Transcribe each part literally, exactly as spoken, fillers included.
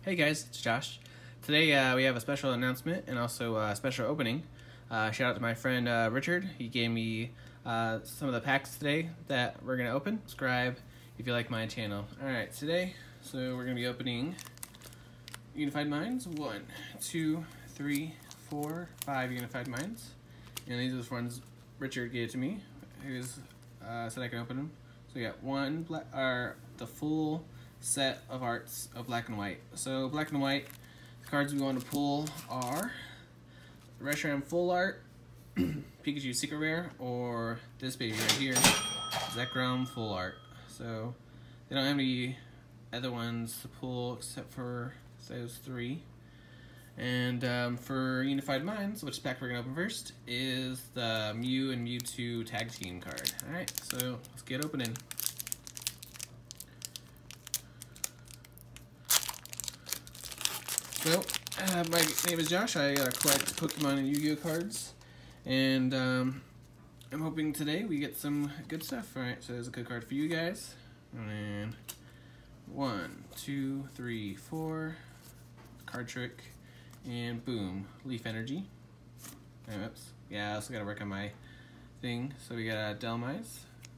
Hey guys, it's Josh. Today uh, we have a special announcement and also a special opening. Uh, shout out to my friend uh, Richard. He gave me uh, some of the packs today that we're going to open. Subscribe if you like my channel. Alright, today, so we're going to be opening Unified Minds. One, two, three, four, five Unified Minds. And these are the ones Richard gave to me. He was, uh, said I could open them. So we got one, black, or the full set of arts of black and white. So black and white, the cards we want to pull are Reshiram Full Art, Pikachu Secret Rare, or this baby right here, Zekrom Full Art. So they don't have any other ones to pull except for those three. And um, for Unified Minds, which pack we're going to open first, is the Mew and Mewtwo Tag Team card. Alright, so let's get opening. So, uh, my name is Josh. I uh, collect Pokemon and Yu-Gi-Oh cards, and um, I'm hoping today we get some good stuff. Alright, so there's a code card for you guys. And then one, two, three, four, card trick, and boom, Leaf Energy. Oops. Yeah, I also gotta work on my thing. So we got a Delmise,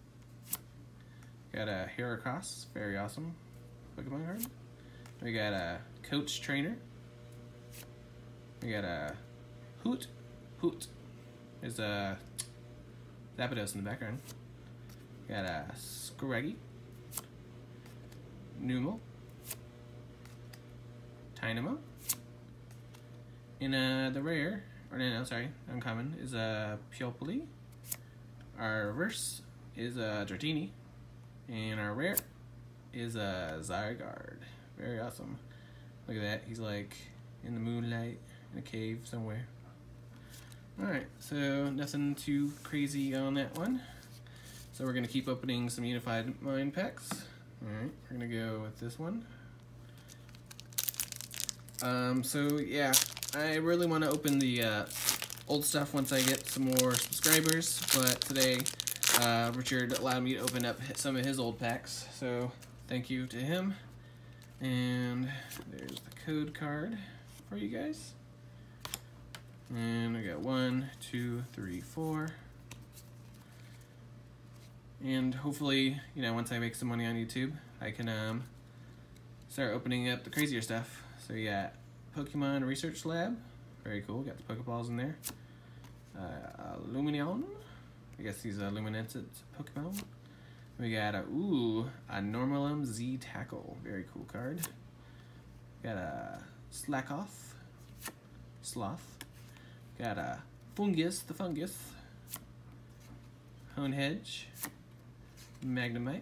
got a Heracross, very awesome Pokemon card. We got a Coach Trainer. We got a Hoot. Hoot. There's a Zapdos in the background. We got a Scraggy. Numel. Tynamo. And uh, the rare, or no, no, sorry, uncommon, is a Pupili. Our reverse is a Dratini. And our rare is a Zygarde. Very awesome. Look at that. He's like in the moonlight in a cave somewhere. Alright, so nothing too crazy on that one. So we're going to keep opening some Unified Mind packs. Alright, we're going to go with this one. Um, so yeah, I really want to open the uh, old stuff once I get some more subscribers. But today, uh, Richard allowed me to open up some of his old packs. So thank you to him. And there's the code card for you guys. And we got one, two, three, four. And hopefully, you know, once I make some money on YouTube, I can um, start opening up the crazier stuff. So we got Pokemon Research Lab. Very cool. Got the Pokeballs in there. Uh, Lumineon. I guess these are Luminescent Pokemon. We got a, ooh, a Normalum Z Tackle. Very cool card. Got a Slackoff. Sloth. Got a Fungus, the Fungus. Honehedge. Magnemite.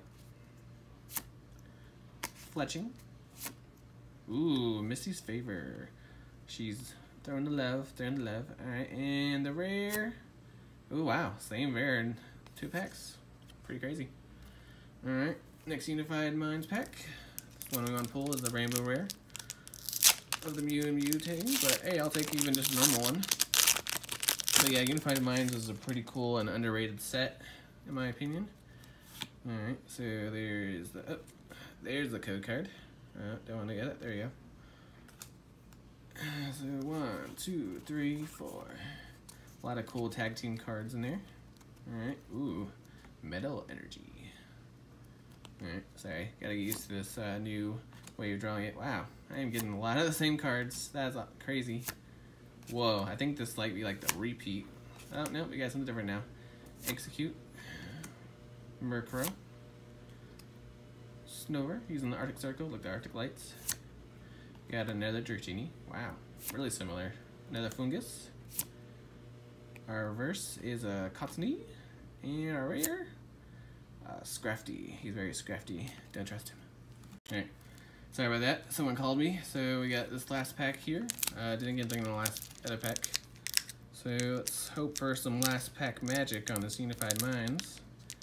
Fletching. Ooh, Misty's Favor. She's throwing the love, throwing the love. Alright, and the rare. Ooh, wow, same rare in two packs. Pretty crazy. Alright, next Unified Minds pack. This one we want to pull is the Rainbow Rare of the Mew and Mewtwo, but hey, I'll take even just a normal one. But yeah, Unified Minds is a pretty cool and underrated set, in my opinion. Alright, so there's the, oh, there's the code card. Oh, don't want to get it, there you go. So one, two, three, four. A lot of cool tag team cards in there. Alright, ooh, Metal Energy. Alright, sorry, gotta get used to this uh, new way of drawing it. Wow, I am getting a lot of the same cards. That's crazy. Whoa, I think this might be like the repeat. Oh, no, we got something different now. Execute. Murkrow. Snover, using the Arctic Circle, like the Arctic Lights. Got another Dratini. Wow, really similar. Another Fungus. Our reverse is a Cottony. And our rare, Uh, Scrafty. He's very scrafty. Don't trust him. Alright. Sorry about that. Someone called me. So we got this last pack here. Uh, didn't get anything in the last other pack. So let's hope for some last pack magic on this Unified Minds.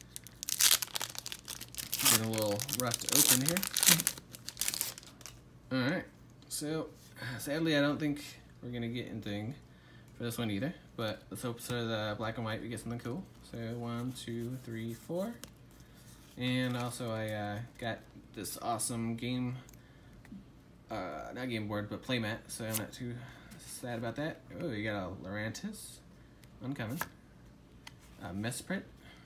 Getting a little rough to open here. Alright. So sadly I don't think we're going to get anything for this one either. But let's hope for the black and white we get something cool. So one, two, three, four. And also I uh, got this awesome game uh, not game board, but playmat, so I'm not too sad about that. Oh, you got a Lurantis, uncommon. Uh, Mesprit.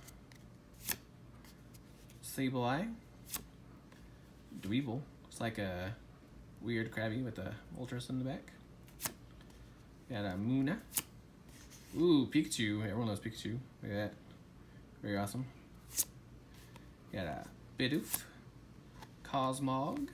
Sableye. Dweevil. Looks like a weird Krabby with a Ultras in the back. Got a Muna. Ooh, Pikachu. Everyone knows Pikachu. Look at that. Very awesome. Got a Bidoof. Cosmog.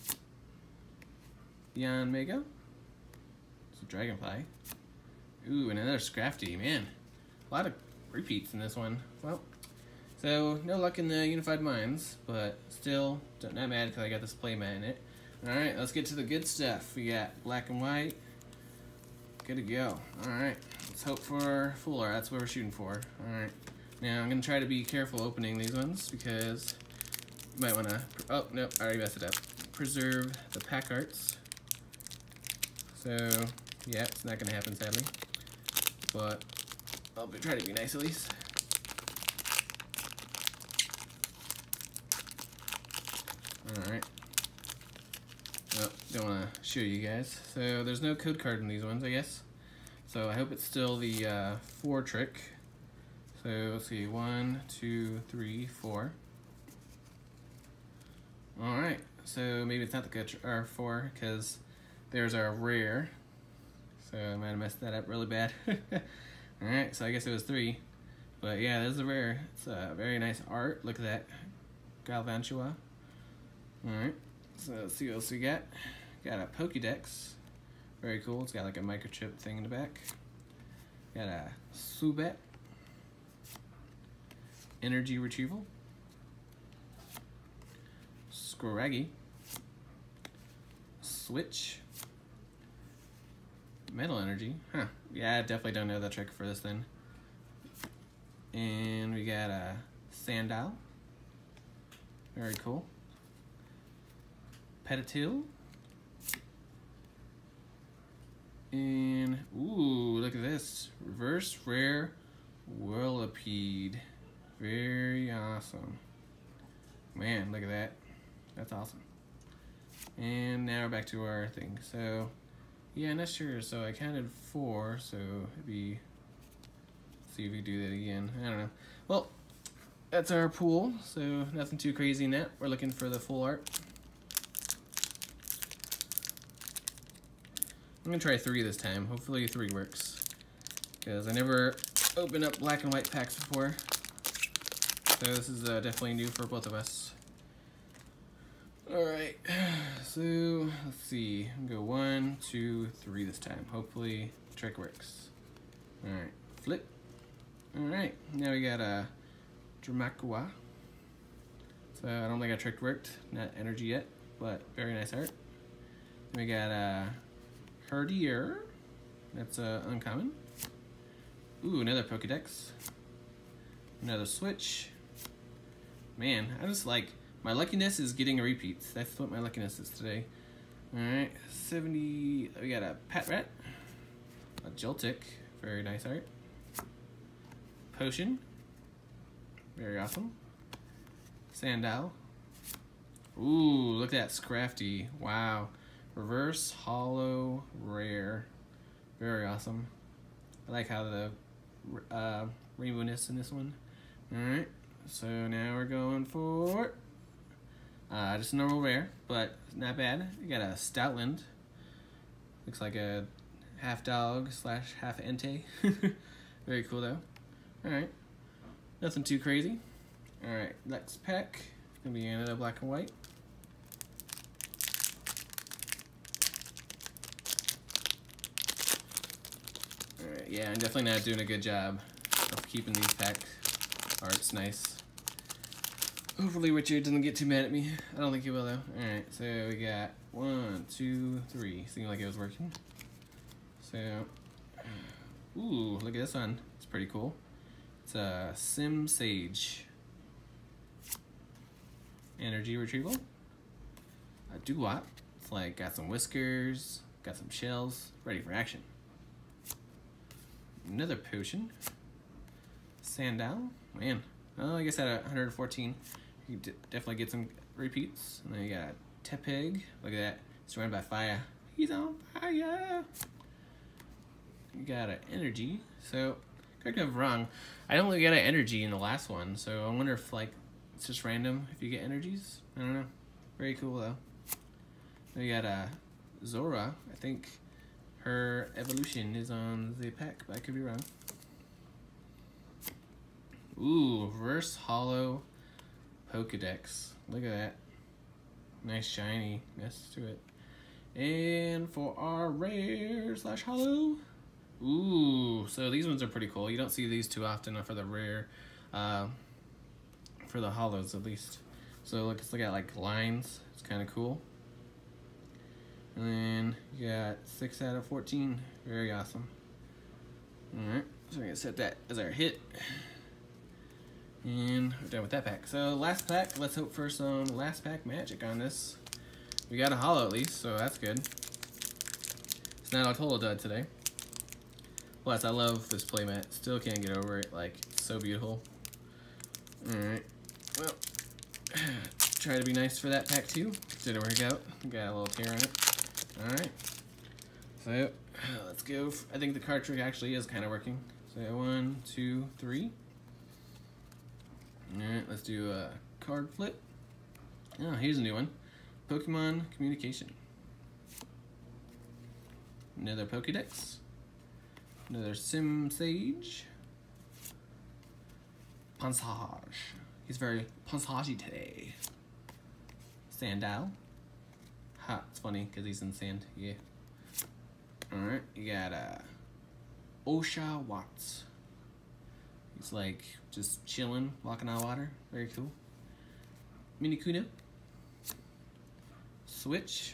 Beyond Mega. It's a Dragonfly. Ooh, and another Scrafty. Man, a lot of repeats in this one. Well, so no luck in the Unified Minds, but still not mad because I got this playmat in it. Alright, let's get to the good stuff. We got black and white. Good to go. Alright, let's hope for full art. That's what we're shooting for. Alright, now I'm going to try to be careful opening these ones because you might want to... Oh, nope, I already messed it up. Preserve the pack arts. So, yeah, it's not going to happen, sadly. But I'll be, try to be nice at least. Alright. Well, don't want to show you guys. So there's no code card in these ones, I guess. So I hope it's still the uh, four trick. So let's see, one, two, three, four. Alright, so maybe it's not the code or four because there's our rare. So I might have messed that up really bad. Alright, so I guess it was three. But yeah, there's the rare. It's a very nice art. Look at that. Galvantua. Alright, so let's see what else we got. Got a Pokédex. Very cool. It's got like a microchip thing in the back. Got a Subat. Energy Retrieval. Scraggy. Switch. Metal Energy. Huh. Yeah, I definitely don't know the trick for this then. And we got a Sandile. Very cool. Petatil. And, ooh, look at this. Reverse Rare Whirlipede. Very awesome. Man, look at that. That's awesome. And now we're back to our thing. So, yeah, I'm not sure. So I counted four, so it'd be... see if we do that again. I don't know. Well, that's our pool, so nothing too crazy in that. We're looking for the full art. I'm gonna try three this time. Hopefully three works. Because I never opened up black and white packs before. So this is uh, definitely new for both of us. Alright, so let's see. Go one, two, three this time. Hopefully the trick works. Alright, flip. Alright, now we got a Dramakua. So I don't think our trick worked. Not energy yet, but very nice art. Then we got a Herdier. That's uh, uncommon. Ooh, another Pokédex. Another Switch. Man, I just like, my luckiness is getting repeats. That's what my luckiness is today. Alright, seventy, we got a Patrat. A Joltik, very nice art. Potion. Very awesome. Sandile. Ooh, look at that Scrafty. Wow. Reverse Hollow Rare. Very awesome. I like how the uh, rainbowness in this one. Alright, so now we're going for uh, just a normal rare, but not bad. You got a Stoutland. Looks like a half dog slash half Entei. Very cool though. Alright, nothing too crazy. Alright, next pack. It's gonna be another black and white. Alright, yeah, I'm definitely not doing a good job of keeping these pack arts nice. Hopefully Richard doesn't get too mad at me. I don't think he will though. Alright, so we got one, two, three. Seemed like it was working. So, ooh, look at this one. It's pretty cool. It's a Sim Sage. Energy Retrieval. A Doo-Wop. It's like got some whiskers, got some shells, ready for action. Another Potion. Sandile. Man. Oh, I guess at one hundred fourteen, you definitely get some repeats. And then you got Tepig. Look at that. Surrounded by fire. He's on fire. You got an energy. So, correct me if I'm wrong. I don't really get an energy in the last one. So, I wonder if, like, it's just random if you get energies. I don't know. Very cool, though. Then we got a uh, Zora. I think her evolution is on the pack, but I could be wrong. Ooh, reverse hollow Pokedex. Look at that. Nice shininess to it. And for our rare slash hollow. Ooh, so these ones are pretty cool. You don't see these too often for the rare, uh, for the hollows at least. So look, let's look at like lines. It's kind of cool. And then you got six out of fourteen. Very awesome. All right, so we're gonna set that as our hit. And we're done with that pack. So last pack, let's hope for some last pack magic on this. We got a hollow at least, so that's good. It's not a total dud today. Plus, I love this playmat. Still can't get over it. Like, it's so beautiful. Alright. Well, try to be nice for that pack too. Didn't work out. Got a little tear on it. Alright. So, let's go. I think the card trick actually is kind of working. So, one, two, three. Alright, let's do a card flip. Oh, here's a new one. Pokemon Communication. Another Pokedex. Another Sim Sage. Pansage. He's very pansagey today. Sandal. Ha, it's funny because he's in sand. Yeah. Alright, you got uh, Osha Watts. He's like just chilling, walking on water. Very cool. Minikuno. Switch.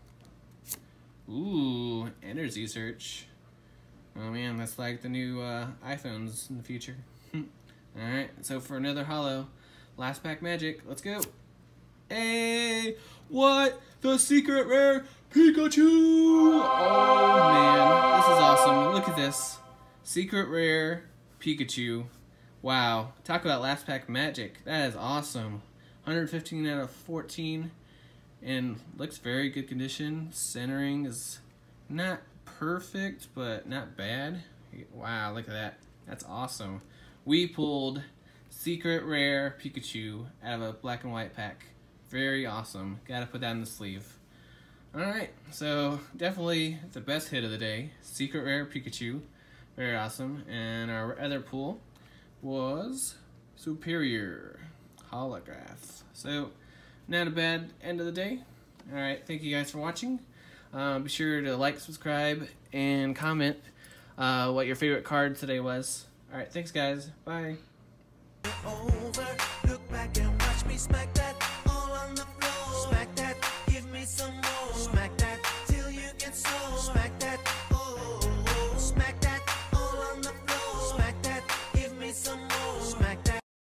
Ooh, Energy Search. Oh man, that's like the new uh, iPhones in the future. Alright, so for another hollow, last pack magic, let's go. Hey, what? The secret rare Pikachu! Oh man, this is awesome. Look at this. Secret rare Pikachu. Wow, talk about last pack magic. That is awesome. one hundred fifteen out of fourteen. And looks very good condition. Centering is not perfect, but not bad. Wow, look at that. That's awesome. We pulled secret rare Pikachu out of a black and white pack. Very awesome. Gotta put that in the sleeve. Alright, so definitely the best hit of the day. Secret rare Pikachu. Very awesome. And our other pull was Superior Holograph. So, not a bad end of the day. Alright, thank you guys for watching. Um, be sure to like, subscribe, and comment uh, what your favorite card today was. Alright, thanks guys. Bye. Over, look back and watch me smack that